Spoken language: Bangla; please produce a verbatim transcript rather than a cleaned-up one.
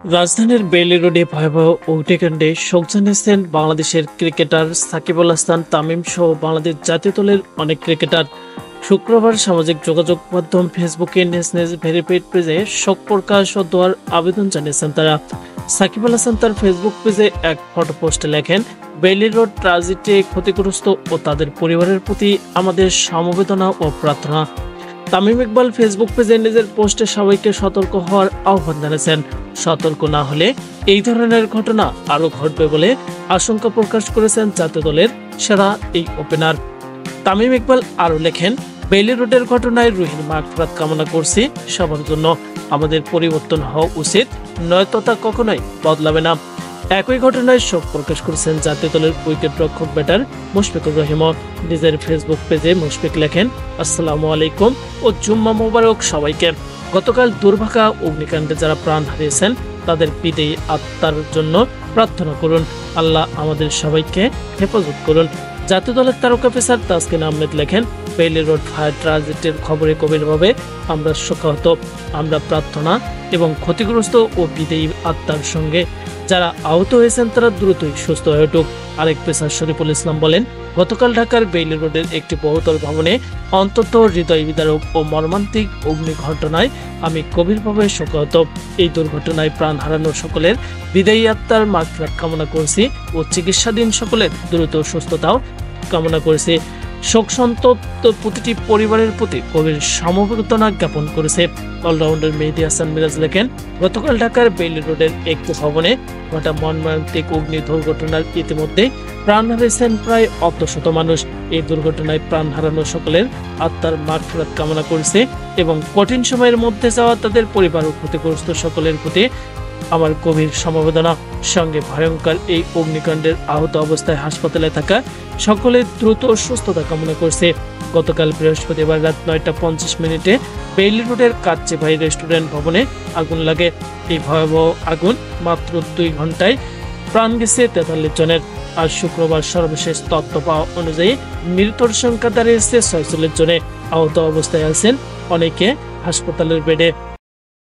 রাজধানীর বেইলি রোডে ভয়াবহ অগ্নিকাণ্ডে শোক জানিয়েছেন বাংলাদেশের ক্রিকেটার সাকিব আল হাসান তামিম সহ বাংলাদেশ জাতীয় দলের অনেক ক্রিকেটার। শুক্রবার সামাজিক যোগাযোগ মাধ্যম ফেসবুকে নিজ নিজ ভেরিফাইড পেজে শোক প্রকাশ ও দোয়ার আবেদন জানিয়েছেন তারা। সাকিব আল হাসান তার ফেসবুক পেজে এক ফটো পোস্টে লেখেন, বেইলি রোড ট্র্যাজেডিতে ক্ষতিগ্রস্ত ও তাদের পরিবারের প্রতি আমাদের সমবেদনা ও প্রার্থনা। তামিম ইকবাল ফেসবুক পেজে নিজের পোস্টে সবাইকে সতর্ক হওয়ার আহ্বান জানিয়েছেন। সতর্ক না হলে এই ধরনের ঘটনা আরো ঘটবে বলে আশঙ্কা প্রকাশ করেছেন জাতীয় দলের সেরা এই ওপেনার। তামিম ইকবাল আরো লেখেন, বেইলি রোডের ঘটনায় রুহির মাগফিরাত কামনা করছি সবার জন্য। আমাদের পরিবর্তন হওয়া উচিত, নয়তো তা কখনোই বদলাবে না। একই ঘটনায় শোক প্রকাশ করেছেন জাতীয় দলের উইকেট রক্ষক ব্যাটার মুশফিকুর রহিমও। নিজের ফেসবুক পেজে মুশফিক লেখেন, আসসালামু আলাইকুম ও জুম্মা মোবারক সবাইকে। গতকাল দুর্ভাগা অগ্নিকাণ্ডে যারা প্রাণ হারিয়েছেন তাদের বিদেয়ী আত্মার জন্য প্রার্থনা করুন। আল্লাহ আমাদের সবাইকে হেফাজত করুন। জাতীয় দলের তারকা পেসার তাসকিন আহমেদ লেখেন, বেইলি রোড ফায়ার ট্র্যাজেডির খবরে গভীরভাবে আমরা শোকাহত। আমরা প্রার্থনা এবং ক্ষতিগ্রস্ত ও বিদেয়ী আত্মার সঙ্গে যারা আহত হয়েছেন তারা দ্রুতই সুস্থ হয়ে উঠুক। আরেক পেসার শরীফুল ইসলাম বলেন, গতকাল ঢাকার বেইলি রোডের একটি বহুতল ভবনে অন্তত হৃদয় বিদারক ও মর্মান্তিক অগ্নি ঘটনায় আমি গভীরভাবে শোকাহত। এই দুর্ঘটনায় প্রাণ হারানো সকলের বিদায়ী আত্মার মাগফিরাত কামনা করছি ও চিকিৎসাধীন সকলের দ্রুত সুস্থতাও কামনা করেছে। শোক সন্তপ্ত প্রতিটি পরিবারের প্রতি গভীর সমবেদনা জ্ঞাপন করেছে। অলরাউন্ডার মেহেদী হাসান মিরাজ লেখেন, গতকাল ঢাকার বেইলি রোডের একটি ভবনে ঘটা মর্মান্তিক অগ্নি দুর্ঘটনার ইতিমধ্যে প্রাণ হারিয়েছেন প্রায় অর্ধশত মানুষ। এই দুর্ঘটনায় প্রাণ হারানো সকলের আত্মার মাগফিরাত কামনা করেছে এবং কঠিন সময়ের মধ্যে যাওয়া তাদের পরিবার ও ক্ষতিগ্রস্ত সকলের প্রতি আমার গভীর সমবেদনা। সঙ্গে ভয়ঙ্কর এই অগ্নিকাণ্ডের আহত অবস্থায় হাসপাতালে থাকা সকলের দ্রুত সুস্থতা কামনা করছে। গতকাল বৃহস্পতিবার রাত নয়টা পঞ্চাশ মিনিটে বেইলি রোডের কাচ্চিভাই রেস্টুরেন্ট ভবনে আগুন লাগে। এই ভয়াবহ আগুন মাত্র দুই ঘন্টায় প্রাণ গেছে তেতাল্লিশ জনের। আজ শুক্রবার সর্বশেষ তথ্য পাওয়া অনুযায়ী মৃতের সংখ্যা দাঁড়িয়েছে ছয়চল্লিশ জনে। আহত অবস্থায় আছেন অনেকে হাসপাতালের বেডে।